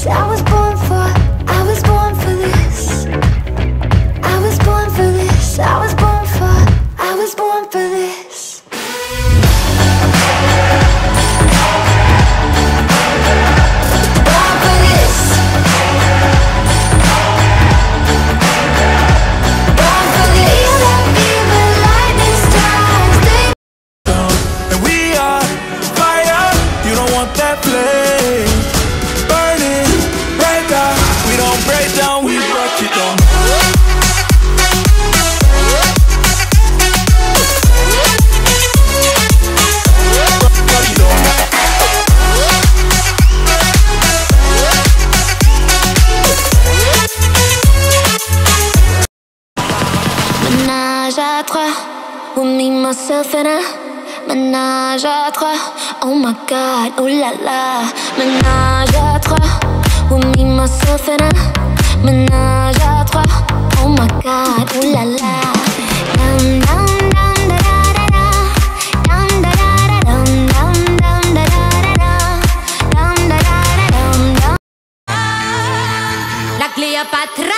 I was born for this. I was born for this. I was born for this. Ménage à trois, with me, myself and I. Ménage à trois, oh my god, oh la la. Ménage à trois, with me, myself and I. Ménage à trois, oh my god, oh la la. Dum dum dum da da da da, dum da da da dum dum dum da da da da, dum da da da dum dum. La Cleopatra.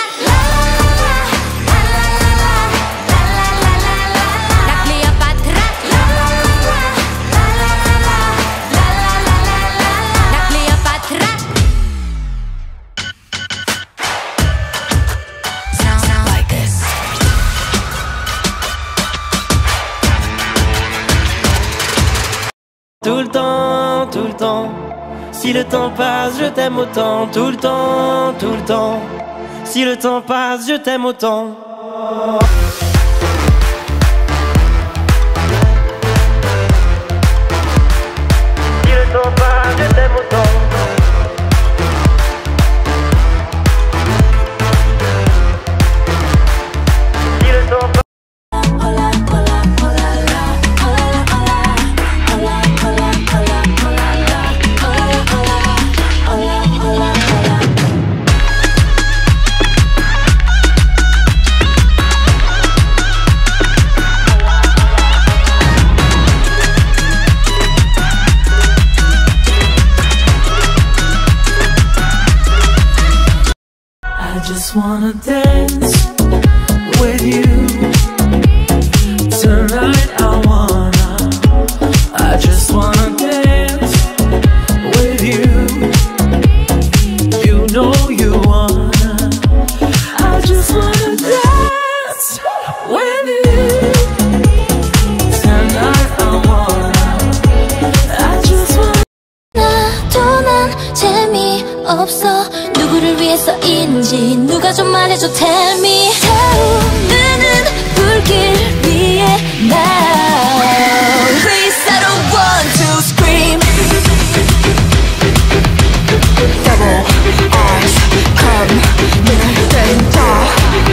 Tout le temps, si le temps passe, je t'aime autant. Tout le temps, si le temps passe, je t'aime autant. Si le temps passe, je t'aime autant. Si le temps passe. I just wanna dance with you tonight. I just wanna dance with you. You know you wanna. I just wanna dance with you tonight. I just wanna. 나도 난 재미없어. 누구를 위해서인지 누가 좀 말해줘. Tell me. 타오르는 불길 위에 now. Please I don't want to scream. Double R's come 눈을 뜬다.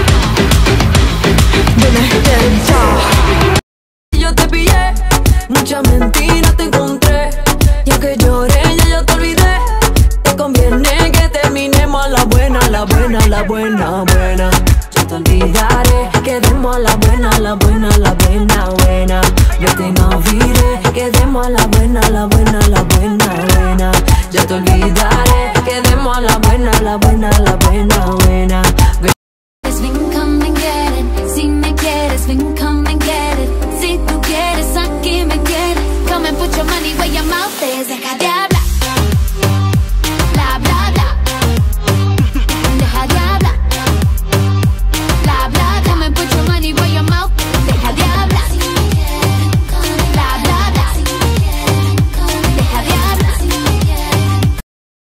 눈을 뜬다. Yo te pillé, muchas mentiras te encontré. Y aunque lloré ya yo te olvidé. Te conviene que terminemos a la buena, la buena, la buena, buena. Yo te olvidaré, quedemos a la buena, la buena, la buena, buena. Yo te olvidaré, quedemos a la buena, la buena, la buena, buena. Yo te olvidaré, quedemos a la buena, la buena, la buena, buena. Ven, come and get it. Si me quieres, ven, come and get it. Si tú quieres, aquí me quieres. Come and put your money where your mouth is. Deja de hablar.